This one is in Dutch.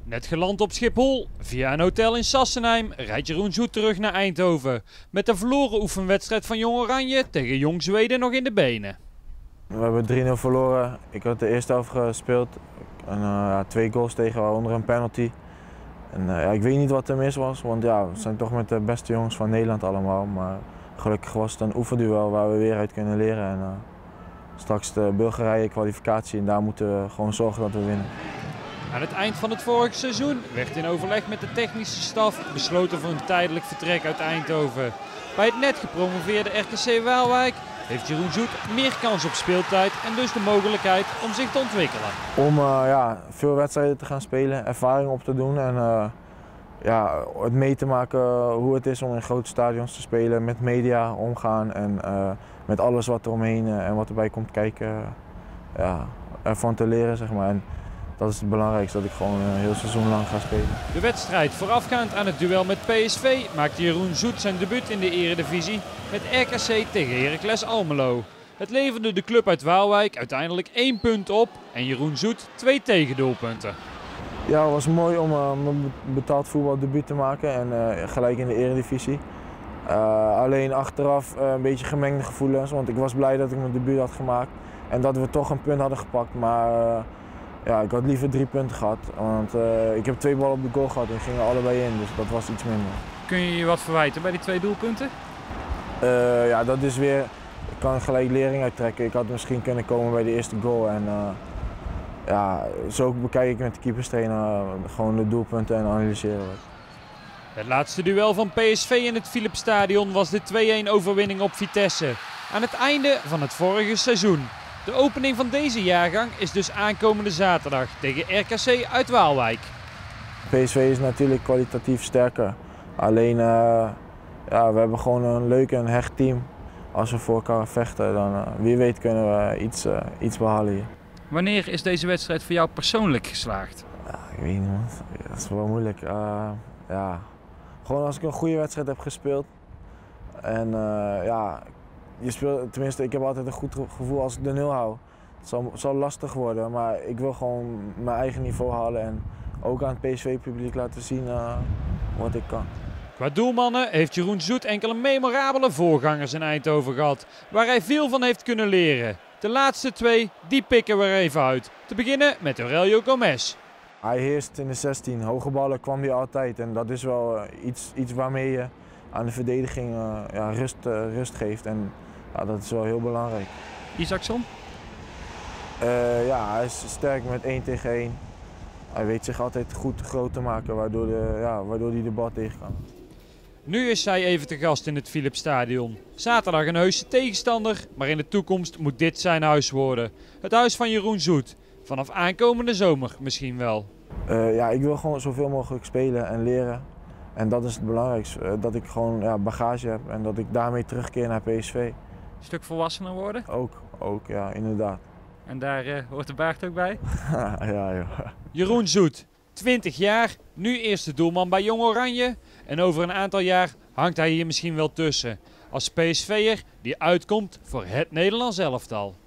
Net geland op Schiphol, via een hotel in Sassenheim rijdt Jeroen Zoet terug naar Eindhoven. Met de verloren oefenwedstrijd van Jong Oranje tegen Jong Zweden nog in de benen. We hebben 3-0 verloren. Ik had de eerste helft gespeeld. En, 2 goals tegen, waaronder een penalty. En, ik weet niet wat er mis was, want we zijn toch met de beste jongens van Nederland allemaal. Maar gelukkig was het een oefenduel waar we weer uit kunnen leren. En, straks de Bulgarije kwalificatie en daar moeten we gewoon zorgen dat we winnen. Aan het eind van het vorige seizoen werd in overleg met de technische staf besloten voor een tijdelijk vertrek uit Eindhoven. Bij het net gepromoveerde RKC Waalwijk heeft Jeroen Zoet meer kans op speeltijd en dus de mogelijkheid om zich te ontwikkelen. Om veel wedstrijden te gaan spelen, ervaring op te doen en het mee te maken hoe het is om in grote stadions te spelen, met media omgaan en met alles wat er omheen en wat erbij komt kijken, ervan te leren, zeg maar. En dat is het belangrijkste, dat ik gewoon een heel seizoen lang ga spelen. De wedstrijd voorafgaand aan het duel met PSV maakte Jeroen Zoet zijn debuut in de Eredivisie met RKC tegen Heracles Almelo. Het leverde de club uit Waalwijk uiteindelijk 1 punt op en Jeroen Zoet 2 tegendoelpunten. Ja, het was mooi om mijn betaald voetbaldebuut te maken en gelijk in de Eredivisie. Alleen achteraf een beetje gemengde gevoelens, want ik was blij dat ik mijn debuut had gemaakt en dat we toch een punt hadden gepakt. Maar ik had liever 3 punten gehad, want ik heb 2 ballen op de goal gehad en gingen allebei in, dus dat was iets minder. Kun je je wat verwijten bij die 2 doelpunten? Dat is weer, ik kan gelijk lering uittrekken. Ik had misschien kunnen komen bij de eerste goal en zo bekijk ik met de keeperstrainer gewoon de doelpunten en analyseren wat. Het laatste duel van PSV in het Philipsstadion was de 2-1 overwinning op Vitesse. Aan het einde van het vorige seizoen. De opening van deze jaargang is dus aankomende zaterdag tegen RKC uit Waalwijk. PSV is natuurlijk kwalitatief sterker. Alleen we hebben gewoon een leuk en hecht team. Als we voor elkaar vechten, dan wie weet kunnen we iets behalen hier. Wanneer is deze wedstrijd voor jou persoonlijk geslaagd? Ja, ik weet niet, man. Dat is wel moeilijk. Gewoon als ik een goede wedstrijd heb gespeeld. En je speelt, tenminste, ik heb altijd een goed gevoel als ik de 0 hou. Het zal lastig worden, maar ik wil gewoon mijn eigen niveau halen en ook aan het PSV-publiek laten zien wat ik kan. Qua doelmannen heeft Jeroen Zoet enkele memorabele voorgangers in Eindhoven gehad, waar hij veel van heeft kunnen leren. De laatste 2, die pikken we er even uit. Te beginnen met Aurelio Gomes. Hij heerst in de 16, hoge ballen kwam hij altijd en dat is wel iets waarmee je aan de verdediging rust geeft en dat is wel heel belangrijk. Isaacson? Hij is sterk met 1 tegen 1. Hij weet zich altijd goed groot te maken waardoor hij de bal tegen kan. Nu is hij even te gast in het Philipsstadion. Zaterdag een heuse tegenstander, maar in de toekomst moet dit zijn huis worden. Het huis van Jeroen Zoet. Vanaf aankomende zomer misschien wel. Ik wil gewoon zoveel mogelijk spelen en leren. En dat is het belangrijkste. Dat ik gewoon bagage heb en dat ik daarmee terugkeer naar PSV. Een stuk volwassener worden? Ook, ja, inderdaad. En daar hoort de baard ook bij? Ja, joh. Jeroen Zoet, 20 jaar, nu eerste doelman bij Jong Oranje. En over een aantal jaar hangt hij hier misschien wel tussen. Als PSV'er die uitkomt voor het Nederlands elftal.